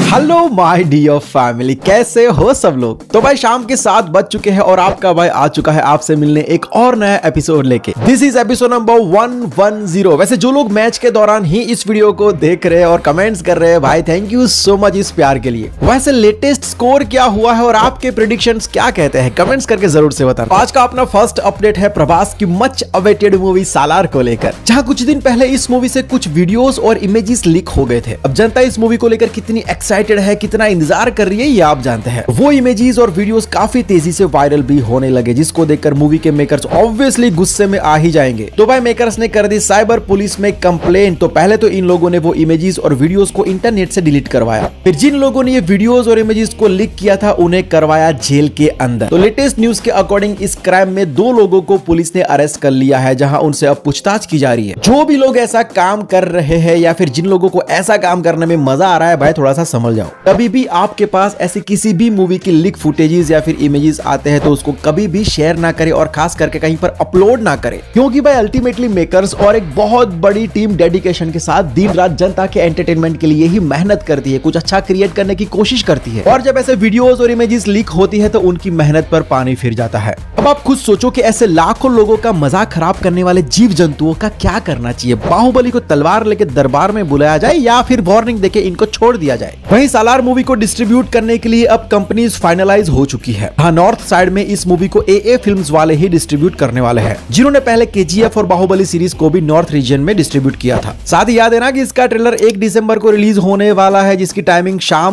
Hello my dear family, कैसे हो सब लोग। तो भाई शाम के 7 बज चुके हैं और आपका भाई आ चुका है आपसे मिलने एक और नया एपिसोड लेके। This is episode number 110। वैसे जो लोग मैच के दौरान ही इस वीडियो को देख रहे हैं और कमेंट्स कर रहे हैं, भाई थैंक यू सो मच इस प्यार के लिए। वैसे लेटेस्ट स्कोर क्या हुआ है और आपके प्रेडिक्शंस क्या कहते हैं, कमेंट्स करके जरूर से बताना। आज का अपना फर्स्ट अपडेट है प्रभास की मच अवेटेड मूवी सालार को लेकर, जहां कुछ दिन पहले इस मूवी से कुछ वीडियोस और इमेजेस लीक हो गए थे। अब जनता इस मूवी को लेकर कितनी एक्साइटेड है, कितना इंतजार कर रही है, ये आप जानते हैं। वो इमेजेस और वीडियोस काफी तेजी से वायरल भी होने लगे, जिसको देखकर मूवी के मेकर्स ऑब्वियसली गुस्से में आ ही जाएंगे। तो भाई मेकर्स ने कर दी साइबर पुलिस में कंप्लेंट। तो पहले तो इन लोगों ने वो इमेजेस और वीडियोस को इंटरनेट से डिलीट करवाया, फिर जिन लोगों ने ये वीडियोस और इमेजेस को लीक किया था उन्हें करवाया जेल के अंदर। तो लेटेस्ट न्यूज के अकॉर्डिंग इस क्राइम में 2 लोगों को पुलिस ने अरेस्ट कर लिया है, जहां उनसे अब पूछताछ की जा रही है। जो भी लोग ऐसा काम कर रहे हैं या फिर जिन लोगों को ऐसा काम करने में मजा आ रहा है, भाई थोड़ा सा समझ जाओ। कभी भी आपके पास ऐसी किसी भी मूवी की लीक फुटेजेस या फिर इमेजेस आते हैं तो उसको कभी भी शेयर ना करें और खास करके कहीं पर अपलोड ना करें, क्योंकि भाई अल्टीमेटली मेकर्स और एक बहुत बड़ी टीम डेडिकेशन के साथ दिन रात जनता के एंटरटेनमेंट के लिए ही मेहनत करती है, कुछ अच्छा क्रिएट करने की कोशिश करती है। और जब ऐसे वीडियोस और इमेजेस लीक होती है तो उनकी मेहनत पर पानी फिर जाता है। अब आप खुद सोचो कि ऐसे लाखों लोगों का मजाक खराब करने वाले जीव जंतुओं का क्या करना चाहिए। बाहुबली को तलवार लेके दरबार में बुलाया जाए या फिर वार्निंग देके इनको छोड़ दिया जाए। वहीं सालार मूवी को डिस्ट्रीब्यूट करने के लिए अब कंपनीज फाइनलाइज हो चुकी है। हाँ, नॉर्थ साइड में इस मूवी को AA फिल्म्स वाले ही डिस्ट्रीब्यूट करने वाले हैं, जिन्होंने पहले KGF और बाहुबली सीरीज को भी नॉर्थ रीजन में डिस्ट्रीब्यूट किया था। साथ ही याद है ना कि इसका ट्रेलर 1 दिसंबर को रिलीज होने वाला है, जिसकी टाइमिंग शाम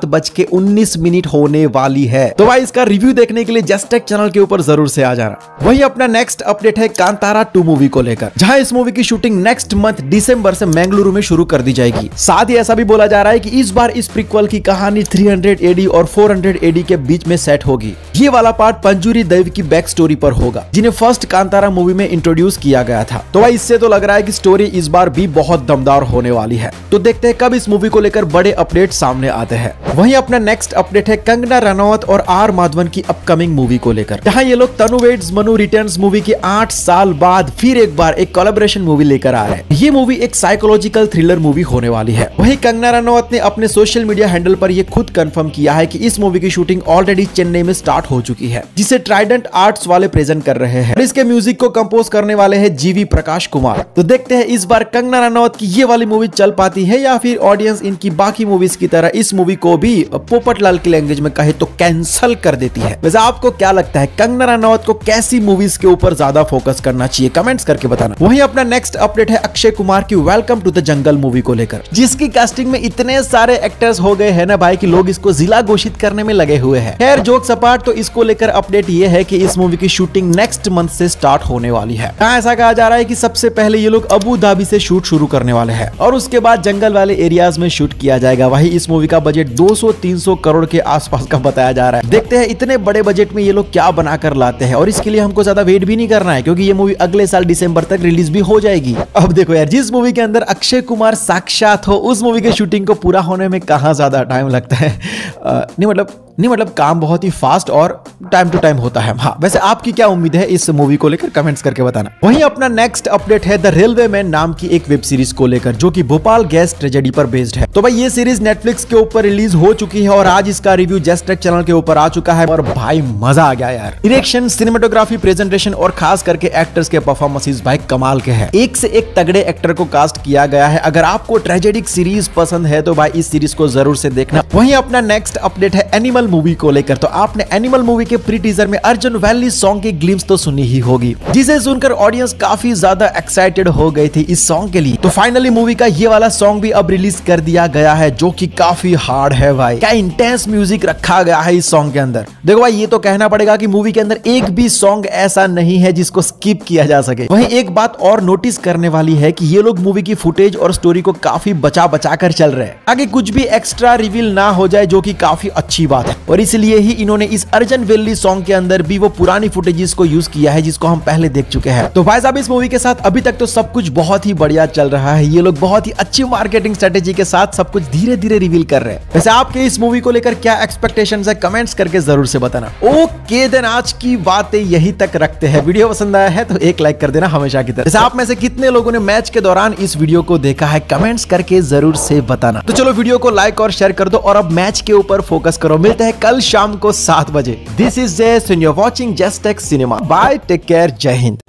7:19 होने वाली है। तो भाई इसका रिव्यू देखने के लिए जस्ट टेक चैनल के ऊपर जरूर से आ जाना। वही अपना नेक्स्ट अपडेट है कांतारा 2 मूवी को लेकर, जहां इस मूवी की शूटिंग नेक्स्ट मंथ दिसंबर से बेंगलुरु में शुरू कर दी जाएगी। साथ ही ऐसा भी बोला जा रहा है कि इस बार इस प्रीक्वल की कहानी 300 AD और 400 AD के बीच में सेट होगी। ये वाला पार्ट पंजूरी देव की बैक स्टोरी पर होगा, जिन्हें फर्स्ट कांतारा मूवी में इंट्रोड्यूस किया गया था। तो भाई इससे तो लग रहा है कि स्टोरी इस बार भी बहुत दमदार होने वाली है। तो देखते हैं कब इस मूवी को लेकर बड़े अपडेट सामने आते हैं। वहीं अपना नेक्स्ट अपडेट है कंगना रनौत और R माधवन की अपकमिंग मूवी को लेकर, जहां ये लोग Tanu weds Manu returns movie के 8 साल बाद फिर एक बार एक कोलैबोरेशन मूवी लेकर आ रहे हैं। ये मूवी एक साइकोलॉजिकल थ्रिलर मूवी होने वाली है। वहीं कंगना रनौत ने अपने सोशल मीडिया हैंडल पर यह खुद कंफर्म किया है कि इस मूवी की शूटिंग ऑलरेडी चेन्नई में स्टार्ट हो चुकी है, जिसे ट्राइडेंट आर्ट्स वाले प्रेजेंट कर रहे हैं। इसके म्यूजिक को कंपोज करने वाले हैं GV प्रकाश कुमार। तो देखते हैं इस बार कंगना रनौत की ये वाली मूवी चल पाती है या फिर ऑडियंस इनकी बाकी मूवीज की तरह इस मूवी को भी पोपटलाल की लैंग्वेज में कहे तो कैंसल कर देती है। वैसे आपको क्या लगता है, कंगना रनौत को कैसी मूवीज के ऊपर ज्यादा फोकस करना चाहिए, कमेंट्स करके बताना। वहीं अपना नेक्स्ट अपडेट है अक्षय कुमार की welcome to the jungle movie को लेकर, जिसकी कास्टिंग में इतने सारे एक्टर्स हो गए हैं ना भाई कि लोग इसको जिला घोषित करने में लगे हुए हैं। खैर जोक्स अपार्ट, तो इसको लेकर अपडेट ये है कि इस मूवी की शूटिंग नेक्स्ट मंथ से स्टार्ट होने वाली है। ऐसा कहा जा रहा है कि सबसे पहले ये लोग अबू धाबी से शूट शुरू करने वाले हैं और उसके बाद जंगल वाले एरियाज में शूट किया जाएगा। वहीं इस मूवी का बजट 200-300 करोड़ के आसपास का बताया जा रहा है। देखते हैं इतने बड़े बजट में ये लोग क्या बनाकर लाते हैं, और इसके लिए हमको ज्यादा वेट भी नहीं करना है, क्योंकि ये मूवी अगले साल दिसंबर तक रिलीज भी हो जाएगी। अब देखो यार, जिस मूवी के अंदर अक्षय कुमार साक्षात हो, उस मूवी के शूटिंग को पूरा होने में कहाँ ज्यादा टाइम लगता है। नहीं मतलब काम बहुत ही फास्ट और टाइम टू टाइम होता है। हाँ, वैसे आपकी क्या उम्मीद है इस मूवी को लेकर, कमेंट्स करके बताना। वहीं अपना नेक्स्ट अपडेट है द रेलवे मैन नाम की एक वेब सीरीज को लेकर, जो कि भोपाल गैस ट्रेजेडी पर बेस्ड है। तो भाई ये सीरीज नेटफ्लिक्स के ऊपर रिलीज हो चुकी है और आज इसका रिव्यू जस्ट टेक चैनल के ऊपर आ चुका है और भाई मजा आ गया यार। डायरेक्शन, सिनेमेटोग्राफी, प्रेजेंटेशन और खास करके एक्टर्स के परफॉर्मेंसेस भाई कमाल के हैं। एक से एक तगड़े एक्टर को कास्ट किया गया है। अगर आपको ट्रेजेडिक सीरीज पसंद है तो भाई इस सीरीज को जरूर से देखना। वहीं अपना नेक्स्ट अपडेट है एनिमल मूवी को लेकर। तो आपने एनिमल मूवी के प्री टीजर में अर्जुन वैली सॉन्ग की ग्लिम्स तो सुनी ही होगी, जिसे सुनकर ऑडियंस काफी ज्यादा एक्साइटेड हो गई थी इस सॉन्ग के लिए। तो फाइनली मूवी का ये वाला सॉन्ग भी अब रिलीज कर दिया गया है, जो कि काफी हार्ड है भाई। क्या इंटेंस म्यूजिक रखा गया है इस सॉन्ग के अंदर। देखो भाई, ये तो कहना पड़ेगा कि मूवी के अंदर एक भी सॉन्ग ऐसा नहीं है जिसको स्किप किया जा सके। वहीं एक बात और नोटिस करने वाली है कि ये लोग मूवी की फुटेज और स्टोरी को काफी बचा कर चल रहे हैं, आगे कुछ भी एक्स्ट्रा रिवील ना हो जाए, जो कि काफी अच्छी बात है। और इसलिए ही इन्होंने इस अर्जन वेल्ली सॉन्ग के अंदर भी वो पुरानी फुटेजेस को यूज किया है जिसको हम पहले देख चुके हैं। तो भाई साहब इस मूवी के साथ अभी तक तो सब कुछ बहुत ही बढ़िया चल रहा है। ये लोग बहुत ही अच्छी मार्केटिंग स्ट्रेटेजी के साथ सब कुछ धीरे धीरे रिवील कर रहे हैं। वैसे आपके इस मूवी को लेकर क्या एक्सपेक्टेशंस है कमेंट्स करके जरूर से बताना। ओके देन आज की बातें यही तक रखते हैं। वीडियो पसंद आया है तो एक लाइक कर देना हमेशा की तरह। वैसे आप में से कितने लोगों ने मैच के दौरान इस वीडियो को देखा है कमेंट्स करके जरूर से बताना। तो चलो वीडियो को लाइक और शेयर कर दो और अब मैच के ऊपर फोकस करो। मिलते हैं कल शाम को 7 बजे। This is Jay, you are watching just take cinema. Bye, take care, Jai Hind.